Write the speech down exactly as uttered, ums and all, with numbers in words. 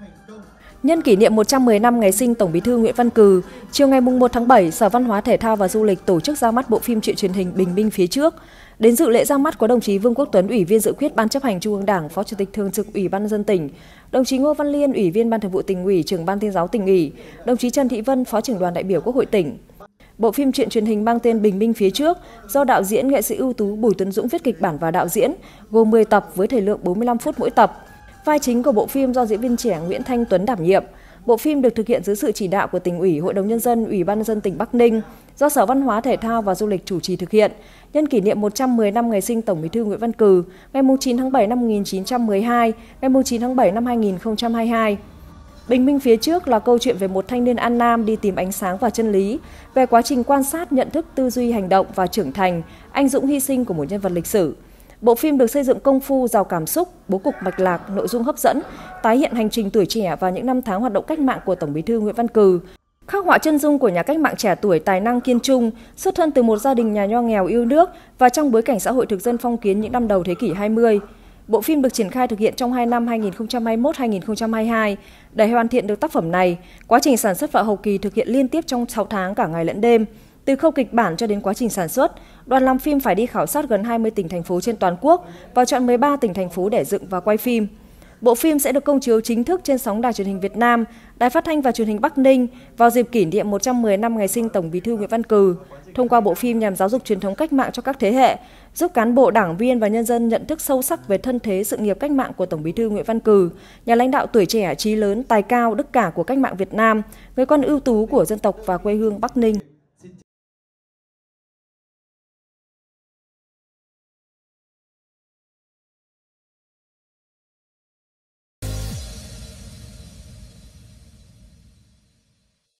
Nhân kỷ niệm một trăm mười năm ngày sinh Tổng Bí thư Nguyễn Văn Cừ, chiều ngày mùng một tháng bảy, Sở Văn hóa Thể thao và Du lịch tổ chức ra mắt bộ phim truyện truyền hình Bình minh phía trước. Đến dự lễ ra mắt có đồng chí Vương Quốc Tuấn, Ủy viên Dự khuyết Ban Chấp hành Trung ương Đảng, Phó Chủ tịch Thường trực Ủy ban nhân dân tỉnh, đồng chí Ngô Văn Liên, Ủy viên Ban Thường vụ Tỉnh ủy, Trưởng Ban Tuyên giáo Tỉnh ủy, đồng chí Trần Thị Vân, Phó Trưởng đoàn đại biểu Quốc hội tỉnh. Bộ phim truyện truyền hình mang tên Bình minh phía trước do đạo diễn nghệ sĩ ưu tú Bùi Tuấn Dũng viết kịch bản và đạo diễn, gồm mười tập với thời lượng bốn mươi lăm phút mỗi tập. Vai chính của bộ phim do diễn viên trẻ Nguyễn Thanh Tuấn đảm nhiệm. Bộ phim được thực hiện dưới sự chỉ đạo của Tỉnh ủy, Hội đồng nhân dân, Ủy ban nhân dân tỉnh Bắc Ninh, do Sở Văn hóa Thể thao và Du lịch chủ trì thực hiện, nhân kỷ niệm một trăm mười năm ngày sinh Tổng Bí thư Nguyễn Văn Cừ, ngày chín tháng bảy năm một nghìn chín trăm mười hai, ngày chín tháng bảy năm hai nghìn không trăm hai mươi hai. Bình minh phía trước là câu chuyện về một thanh niên An Nam đi tìm ánh sáng và chân lý, về quá trình quan sát, nhận thức, tư duy, hành động và trưởng thành, anh dũng hy sinh của một nhân vật lịch sử. Bộ phim được xây dựng công phu, giàu cảm xúc, bố cục mạch lạc, nội dung hấp dẫn, tái hiện hành trình tuổi trẻ và những năm tháng hoạt động cách mạng của Tổng Bí thư Nguyễn Văn Cừ, khắc họa chân dung của nhà cách mạng trẻ tuổi tài năng kiên trung, xuất thân từ một gia đình nhà nho nghèo yêu nước và trong bối cảnh xã hội thực dân phong kiến những năm đầu thế kỷ hai mươi. Bộ phim được triển khai thực hiện trong hai năm hai nghìn không trăm hai mươi mốt đến hai nghìn không trăm hai mươi hai. Để hoàn thiện được tác phẩm này, quá trình sản xuất và hậu kỳ thực hiện liên tiếp trong sáu tháng cả ngày lẫn đêm. Từ khâu kịch bản cho đến quá trình sản xuất, đoàn làm phim phải đi khảo sát gần hai mươi tỉnh thành phố trên toàn quốc và chọn mười ba tỉnh thành phố để dựng và quay phim. Bộ phim sẽ được công chiếu chính thức trên sóng Đài Truyền hình Việt Nam, Đài Phát thanh và Truyền hình Bắc Ninh vào dịp kỷ niệm một trăm mười năm ngày sinh Tổng Bí thư Nguyễn Văn Cừ. Thông qua bộ phim nhằm giáo dục truyền thống cách mạng cho các thế hệ, giúp cán bộ, đảng viên và nhân dân nhận thức sâu sắc về thân thế sự nghiệp cách mạng của Tổng Bí thư Nguyễn Văn Cừ, nhà lãnh đạo tuổi trẻ, trí lớn, tài cao, đức cả của cách mạng Việt Nam, người con ưu tú của dân tộc và quê hương Bắc Ninh.